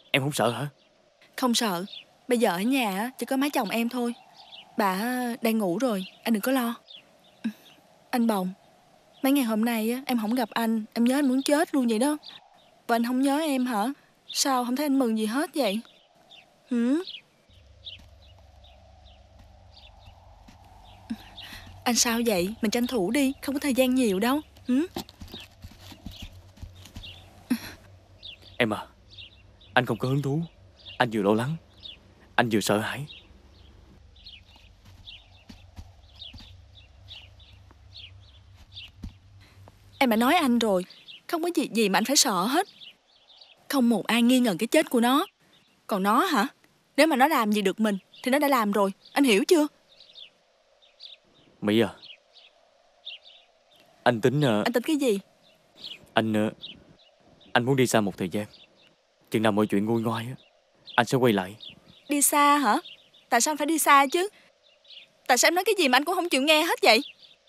Em không sợ hả? Không sợ. Bây giờ ở nhà á, chỉ có má chồng em thôi. Bà đang ngủ rồi, anh đừng có lo. Anh Bồng, mấy ngày hôm nay á, em không gặp anh, em nhớ anh muốn chết luôn vậy đó. Và anh không nhớ em hả? Sao không thấy anh mừng gì hết vậy? Hử? Anh sao vậy? Mình tranh thủ đi, không có thời gian nhiều đâu. Hử? Em à, anh không có hứng thú. Anh vừa lo lắng, anh vừa sợ hãi. Em đã nói anh rồi, không có việc gì mà anh phải sợ hết. Không một ai nghi ngờ cái chết của nó. Còn nó hả? Nếu mà nó làm gì được mình thì nó đã làm rồi, anh hiểu chưa? Mỹ à, anh tính Anh tính cái gì? anh muốn đi xa một thời gian. Chừng nào mọi chuyện nguôi ngoai á, anh sẽ quay lại. Đi xa hả? Tại sao anh phải đi xa chứ? Tại sao em nói cái gì mà anh cũng không chịu nghe hết vậy?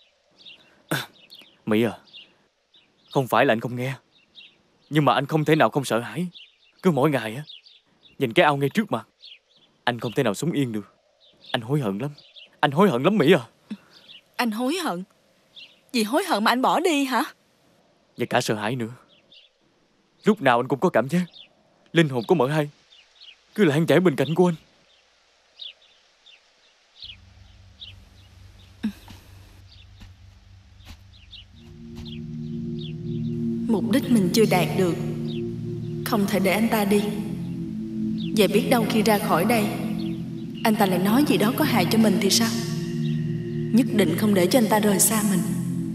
Mỹ à, không phải là anh không nghe, nhưng mà anh không thể nào không sợ hãi. Cứ mỗi ngày á, nhìn cái ao ngay trước mặt, anh không thể nào sống yên được. Anh hối hận lắm. Anh hối hận lắm Mỹ à. Anh hối hận? Vì hối hận mà anh bỏ đi hả? Và cả sợ hãi nữa. Lúc nào anh cũng có cảm giác linh hồn của mợ hai cứ lảng vảng bên cạnh của anh. Mục đích mình chưa đạt được, không thể để anh ta đi. Vậy biết đâu khi ra khỏi đây, anh ta lại nói gì đó có hại cho mình thì sao? Nhất định không để cho anh ta rời xa mình.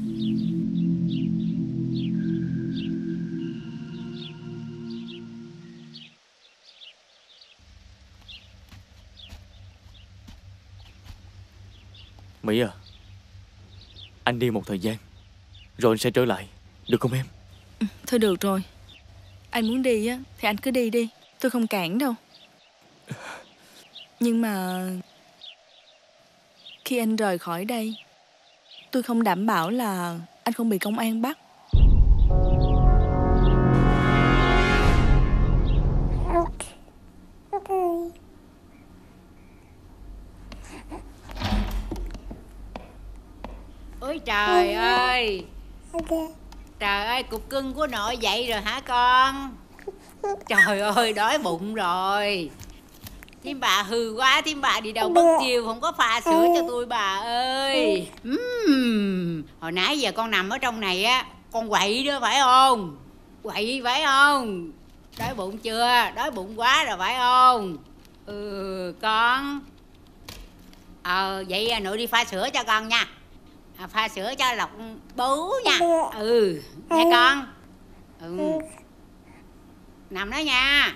Mỹ à, anh đi một thời gian rồi anh sẽ trở lại, được không em? Thôi được rồi, anh muốn đi á thì anh cứ đi đi, tôi không cản đâu. Nhưng mà khi anh rời khỏi đây, tôi không đảm bảo là anh không bị công an bắt. Ôi trời ơi. Trời ơi, cục cưng của nội dậy rồi hả con? Trời ơi, đói bụng rồi. Thím bà hư quá, thím bà đi đâu mất chiều không có pha sữa cho tôi bà ơi. Hồi nãy giờ con nằm ở trong này á, con quậy đó phải không? Quậy phải không? Đói bụng chưa? Đói bụng quá rồi phải không? Con. Vậy nội đi pha sữa cho con nha. Pha sữa cho lọc bú nha. Nghe con. Nằm đó nha.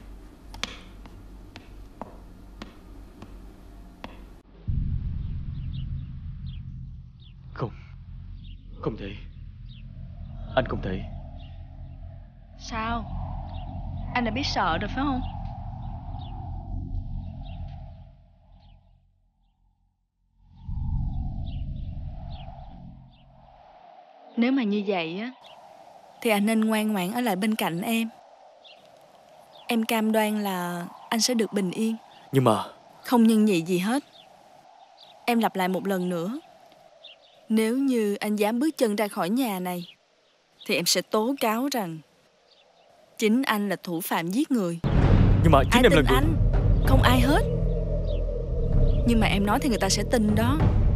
Không, không thể. Anh không thể. Sao? Anh đã biết sợ rồi phải không? Nếu mà như vậy á thì anh nên ngoan ngoãn ở lại bên cạnh em. Em cam đoan là anh sẽ được bình yên. Nhưng mà không nhân nhị gì hết. Em lặp lại một lần nữa. Nếu như anh dám bước chân ra khỏi nhà này thì em sẽ tố cáo rằng chính anh là thủ phạm giết người. Nhưng mà chính ai em tin là người... anh? Không ai hết. Nhưng mà em nói thì người ta sẽ tin đó.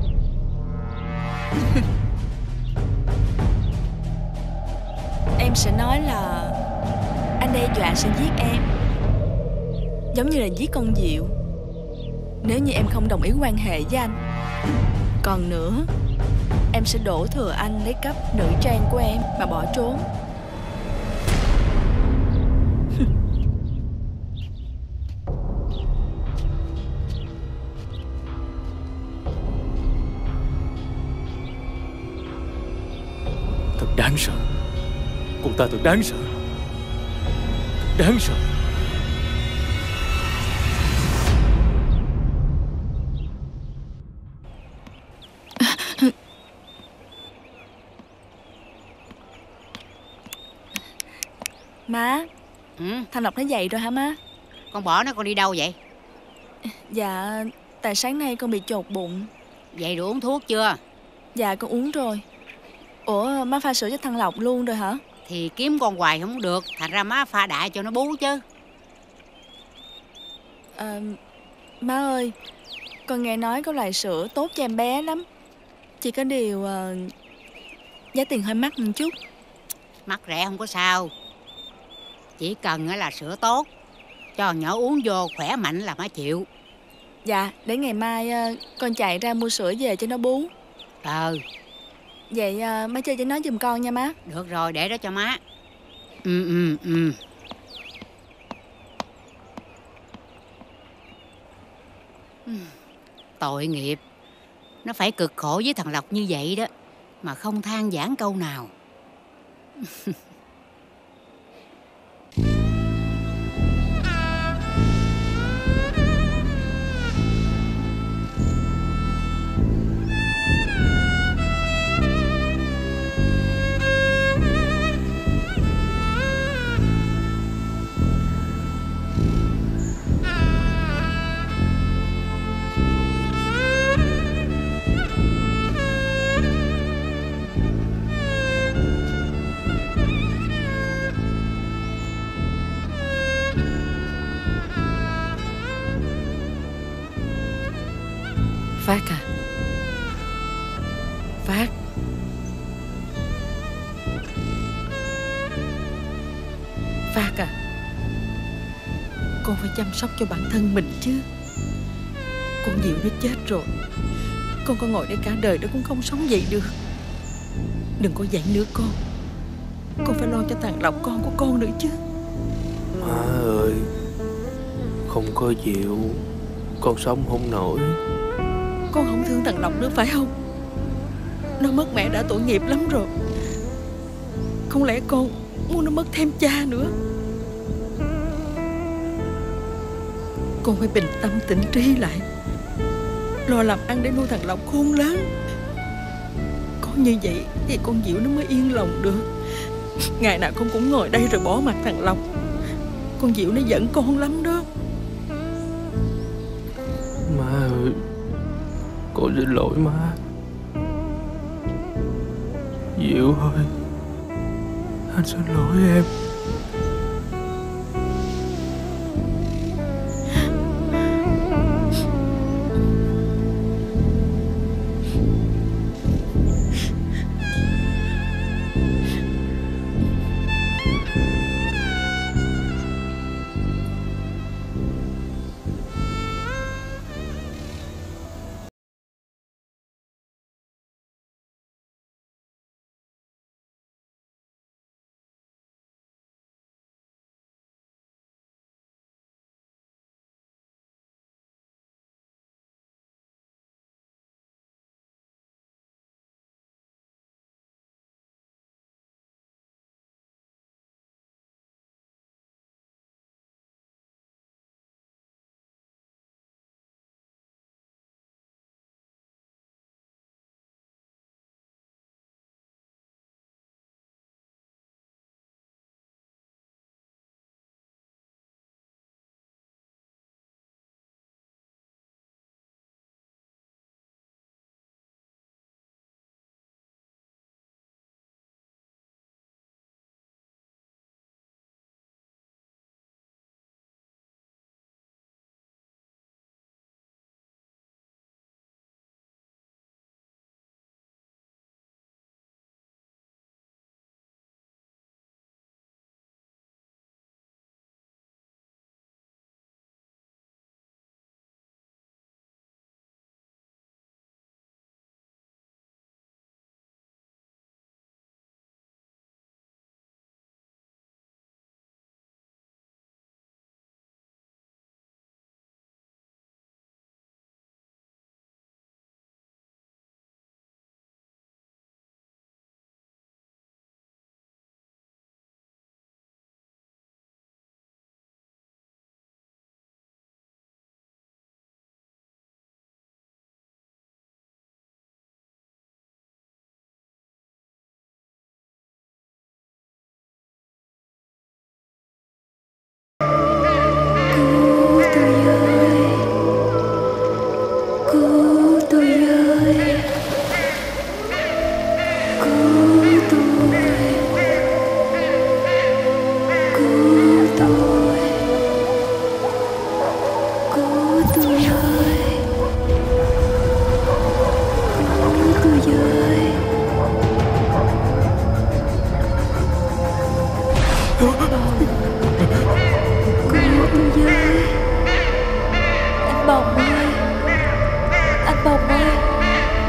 Em sẽ nói là anh đe dọa sẽ giết em, giống như là giết con Diệu, nếu như em không đồng ý quan hệ với anh. Còn nữa, em sẽ đổ thừa anh lấy cắp nữ trang của em mà bỏ trốn. Thật đáng sợ. Cô ta thật đáng sợ. Thật đáng sợ. Má, Ừ, Thằng Lộc nó dậy rồi hả má? con bỏ nó con đi đâu vậy? Dạ, tại sáng nay con bị chột bụng. Vậy rồi uống thuốc chưa? Dạ con uống rồi. Ủa má pha sữa cho thằng Lộc luôn rồi hả? Thì kiếm con hoài không được, thành ra má pha đại cho nó bú chứ. Má ơi, con nghe nói có loại sữa tốt cho em bé lắm. Chỉ có điều giá tiền hơi mắc một chút. Mắc rẻ không có sao. Chỉ cần là sữa tốt, cho nhỏ uống vô khỏe mạnh là má chịu. Dạ, để ngày mai con chạy ra mua sữa về cho nó bú. Vậy má chơi cho nó giùm con nha má. Được rồi, để đó cho má. Tội nghiệp. Nó phải cực khổ với thằng Lộc như vậy đó, mà không than vãn câu nào. Phát à, Phát. Phát à, con phải chăm sóc cho bản thân mình chứ. Con Diệu nó chết rồi, con có ngồi đây cả đời đó cũng không sống dậy được. Đừng có vậy nữa con. Con phải lo cho thằng Lộc con của con nữa chứ. Má ơi, không có Diệu con sống không nổi. Con không thương thằng Lộc nữa phải không? Nó mất mẹ đã tội nghiệp lắm rồi. Không lẽ con muốn nó mất thêm cha nữa? Con phải bình tâm tỉnh trí lại, lo làm ăn để nuôi thằng Lộc khôn lớn. Có như vậy thì con Diệu nó mới yên lòng được. Ngày nào con cũng ngồi đây rồi bỏ mặt thằng Lộc. Con Diệu nó giận con lắm đó. Má ơi, con xin lỗi má. Diệu ơi, anh xin lỗi em.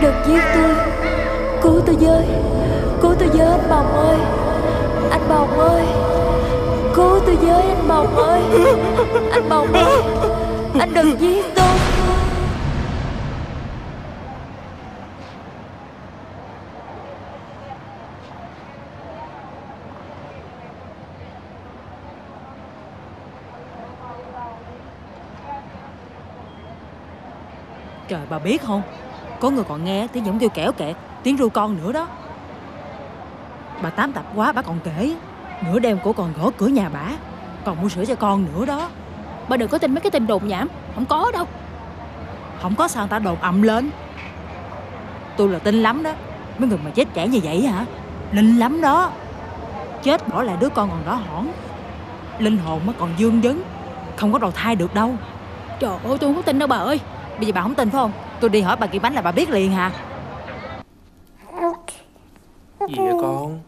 đừng giết tôi. Cứu tôi với. Cứu tôi với anh Bồng ơi. Anh Bồng ơi. Cứu tôi với anh Bồng ơi. Anh Bồng ơi. Anh đừng giết tôi. Trời, bà biết không, có người còn nghe tiếng giọng kêu kẻo kẹt, tiếng ru con nữa đó. Bà tám tập quá, bà còn kể nửa đêm cổ còn gõ cửa nhà bả, còn mua sữa cho con nữa đó. Bà đừng có tin mấy cái tin đồn nhảm. Không có đâu. Không có sao người ta đồn ầm lên. Tôi là tin lắm đó. Mấy người mà chết trẻ như vậy hả? Linh lắm đó. Chết bỏ lại đứa con còn đỏ hỏn, linh hồn mới còn vương vấn, không có đầu thai được đâu. Trời ơi, tôi không có tin đâu bà ơi. Bây giờ bà không tin phải không? Tôi đi hỏi bà Kỳ Bánh là bà biết liền hả? Gì vậy con?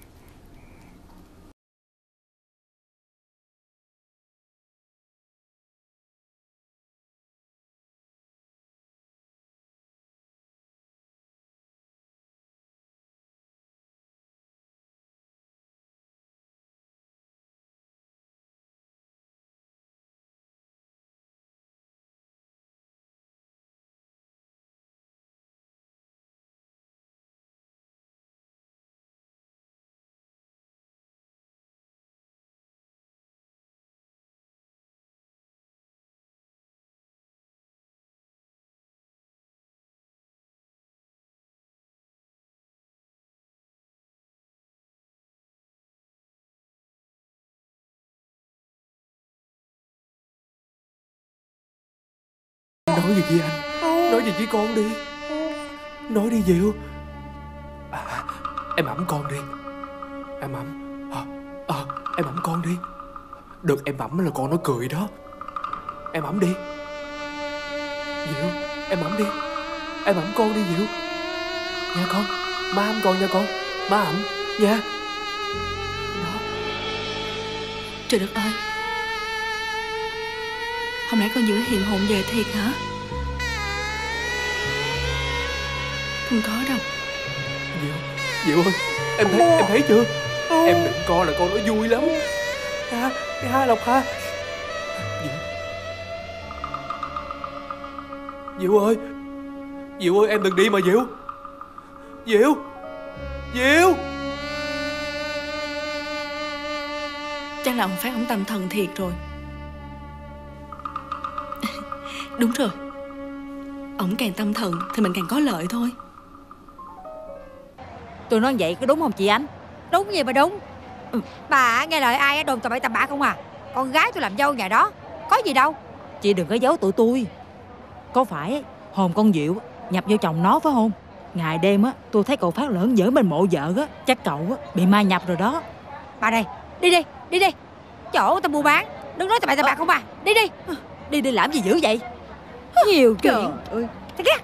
Nói gì với anh? Nói gì với con đi. Nói đi Diệu. Em ẵm con đi. Em ẵm. Em ẵm con đi. Được em ẵm là con nó cười đó. Em ẵm đi Diệu. Em ẵm đi. Em ẵm con đi Diệu. Nha con. Má ẵm con nha con. Má ẵm nha. Đó. Trời đất ơi, không lẽ con Diệu đã hiện hồn về thiệt hả? Không có đâu. Diệu ơi, em thấy chưa? Em đừng coi là con nó vui lắm. Ha Lộc ha. Diệu ơi. Diệu ơi, em đừng đi mà Diệu. Diệu. Chắc là ông Phát ổng tâm thần thiệt rồi. Đúng rồi, ổng càng tâm thần thì mình càng có lợi thôi. Tôi nói vậy có đúng không chị Ánh? Đúng gì mà đúng. Bà nghe lời ai đồn tầm bậy tầm bạ không à? Con gái tôi làm dâu nhà đó, có gì đâu. Chị đừng có giấu tụi tôi. Có phải hồn con Diệu nhập vô chồng nó phải không? Ngày đêm á tôi thấy cậu Phát lởn giỡn bên mộ vợ á, chắc cậu á bị ma nhập rồi đó. Bà đây, đi đi. Chỗ người ta mua bán, đừng nói tầm bậy tầm bạ không à. Đi Đi làm gì dữ vậy? nhiều chuyện. Thế kia.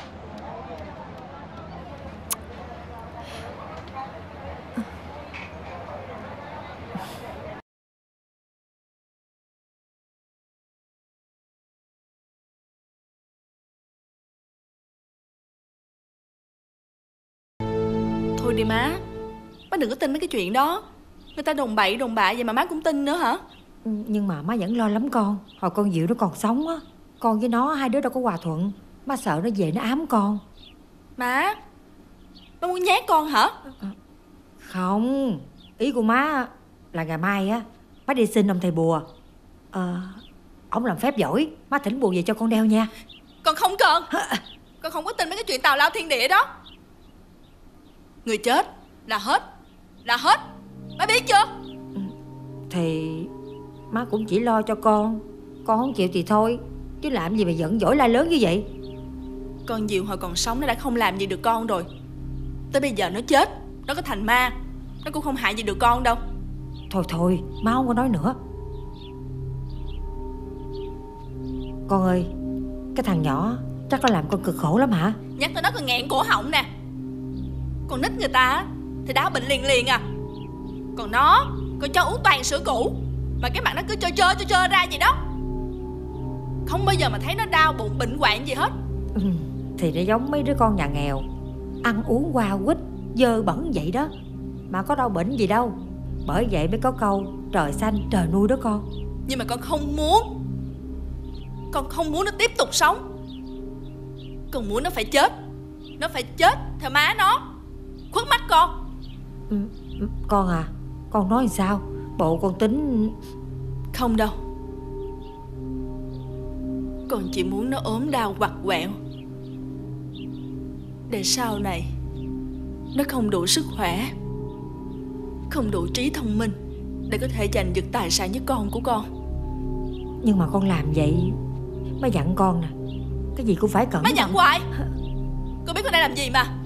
Thôi đi má đừng có tin mấy cái chuyện đó. Người ta đồn bậy đồn bạ vậy mà má cũng tin nữa hả? Nhưng mà má vẫn lo lắm con. Hồi con Diệu nó còn sống á, con với nó hai đứa đâu có hòa thuận. Má sợ nó về nó ám con. Má muốn nhát con hả? Không, ý của má là ngày mai á má đi xin ông thầy bùa. Ông làm phép giỏi, má thỉnh bùa về cho con đeo nha. Con không cần. Con không có tin mấy cái chuyện tào lao thiên địa đó. Người chết là hết. Má biết chưa? Thì má cũng chỉ lo cho con không chịu thì thôi, chứ làm gì mà giận dỗi la lớn như vậy. Con Diệu hồi còn sống nó đã không làm gì được con rồi. Tới bây giờ nó chết, nó có thành ma, nó cũng không hại gì được con đâu. Thôi má không có nói nữa. Con ơi, cái thằng nhỏ chắc nó làm con cực khổ lắm hả? Nhắc tới nó còn nghẹn cổ họng nè. Con nít người ta thì đau bệnh liền à. Còn nó cho uống toàn sữa cũ, mà cái mặt nó cứ trơ ra vậy đó. Không bao giờ mà thấy nó đau bụng bệnh hoạn gì hết. thì nó giống mấy đứa con nhà nghèo, ăn uống qua quýt, dơ bẩn vậy đó, mà có đau bệnh gì đâu. Bởi vậy mới có câu trời xanh trời nuôi đó con. Nhưng mà con không muốn. Con không muốn nó tiếp tục sống. Con muốn nó phải chết. Nó phải chết theo má nó, khuất mắt con. Con à, con nói làm sao? Bộ con tính... Không đâu. Con chỉ muốn nó ốm đau vặt vẹo, để sau này nó không đủ sức khỏe, không đủ trí thông minh để có thể giành giật tài sản với con của con. Nhưng mà con làm vậy, má dặn con nè, cái gì cũng phải cẩn thận. Má dặn hoài. Con biết con đang làm gì mà.